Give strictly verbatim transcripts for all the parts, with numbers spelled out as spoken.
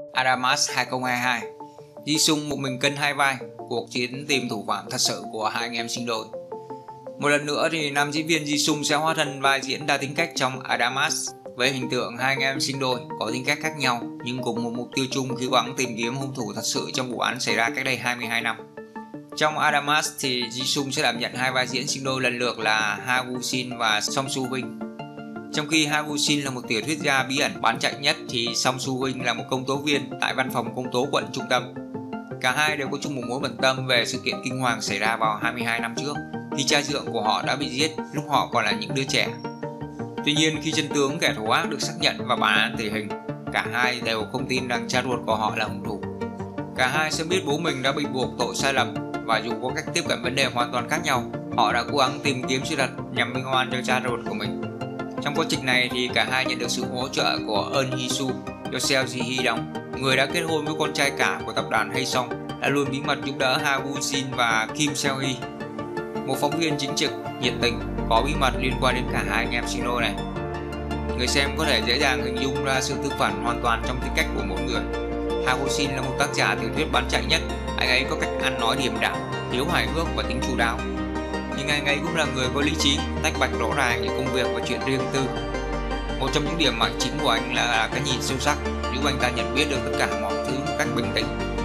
Adamas hai không hai hai. Jisung một mình cân hai vai, cuộc chiến tìm thủ phạm thật sự của hai anh em sinh đôi. Một lần nữa thì nam diễn viên Jisung sẽ hóa thân vai diễn đa tính cách trong Adamas với hình tượng hai anh em sinh đôi có tính cách khác nhau nhưng cùng một mục tiêu chung khi gắng tìm kiếm hung thủ thật sự trong vụ án xảy ra cách đây hai mươi hai năm. Trong Adamas thì Jisung sẽ đảm nhận hai vai diễn sinh đôi lần lượt là Ha Woo Shin và Song Soo Huynh. Trong khi Ha Woo Shin là một tiểu thuyết gia bí ẩn bán chạy nhất thì Song Soo Huynh là một công tố viên tại văn phòng công tố quận trung tâm. Cả hai đều có chung một mối bận tâm về sự kiện kinh hoàng xảy ra vào hai mươi hai năm trước khi cha dượng của họ đã bị giết lúc họ còn là những đứa trẻ. Tuy nhiên khi chân tướng kẻ thù ác được xác nhận và bản án tử hình, cả hai đều không tin rằng cha ruột của họ là hung thủ. Cả hai sẽ biết bố mình đã bị buộc tội sai lầm và dù có cách tiếp cận vấn đề hoàn toàn khác nhau, họ đã cố gắng tìm kiếm sự thật nhằm minh oan cho cha ruột của mình. Trong quá trình này thì cả hai nhận được sự hỗ trợ của Eun Hee Soo do Seo Ji Hee đóng, người đã kết hôn với con trai cả của tập đoàn Haesong, đã luôn bí mật giúp đỡ Ha Woo Shin và Kim Seo Hee, một phóng viên chính trực, nhiệt tình, có bí mật liên quan đến cả hai anh em sinh đôi này. Người xem có thể dễ dàng hình dung ra sự tương phản hoàn toàn trong tính cách của mỗi người. Ha Woo Shin là một tác giả tiểu thuyết bán chạy nhất, anh ấy có cách ăn nói điềm đạm, thiếu hài hước và tính chu đáo. Nhưng anh ấy cũng là người có lý trí, tách bạch rõ ràng những công việc và chuyện riêng tư. Một trong những điểm mạnh chính của anh là cái nhìn sâu sắc, giúp anh ta nhận biết được tất cả mọi thứ một cách bình tĩnh.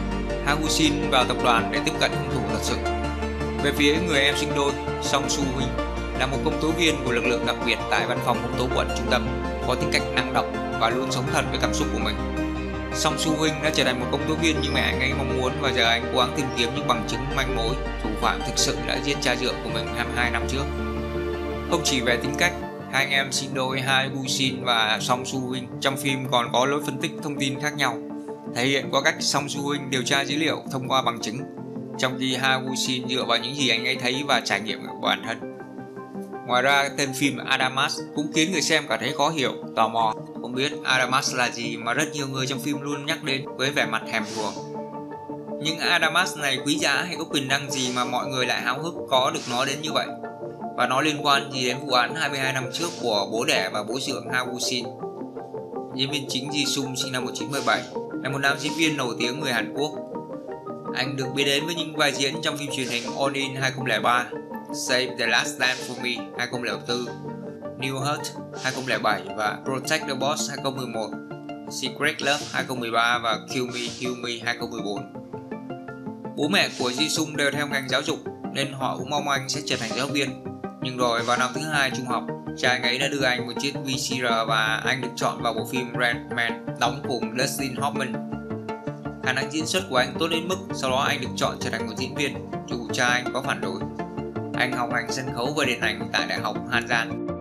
Ha Woo Shin vào tập đoàn để tiếp cận hung thủ thật sự. Về phía người em sinh đôi, Song Soo Huynh là một công tố viên của lực lượng đặc biệt tại văn phòng công tố quận trung tâm, có tính cách năng động và luôn sống thật với cảm xúc của mình. Song Soo Huynh đã trở thành một công tố viên như mẹ anh ấy mong muốn và giờ anh cố gắng tìm kiếm những bằng chứng manh mối thủ phạm thực sự đã giết cha dượng của mình hai mươi hai năm trước. Không chỉ về tính cách, hai anh em sinh đôi Ha Woo Shin và Song Soo Huynh trong phim còn có lối phân tích thông tin khác nhau, thể hiện qua cách Song Soo Huynh điều tra dữ liệu thông qua bằng chứng, trong khi Ha Woo Shin dựa vào những gì anh ấy thấy và trải nghiệm của bản thân. Ngoài ra, tên phim Adamas cũng khiến người xem cảm thấy khó hiểu, tò mò, không biết Adamas là gì mà rất nhiều người trong phim luôn nhắc đến với vẻ mặt thèm thuồng. Nhưng Adamas này quý giá hay có quyền năng gì mà mọi người lại háo hức có được nói đến như vậy? Và nó liên quan gì đến vụ án hai mươi hai năm trước của bố đẻ và bố dượng Ha Woo Shin? Diễn viên chính Jisung sinh năm một nghìn chín trăm mười bảy là một nam diễn viên nổi tiếng người Hàn Quốc. Anh được biết đến với những vai diễn trong phim truyền hình All In hai không không ba, Save the Last Stand for Me hai không không bốn, New Heart hai không không bảy và Protect the Boss hai không một một, Secret Love hai không một ba và Kill Me Kill Me hai không một bốn. Bố mẹ của Jisung đều theo ngành giáo dục nên họ cũng mong anh sẽ trở thành giáo viên. Nhưng rồi vào năm thứ hai trung học, cha anh ấy đã đưa anh một chiếc vê xê rờ và anh được chọn vào bộ phim Rain Man đóng cùng Dustin Hoffman. Khả năng diễn xuất của anh tốt đến mức sau đó anh được chọn trở thành một diễn viên dù cha anh có phản đối. Anh học hành sân khấu và điện ảnh tại Đại học Hàn Giang.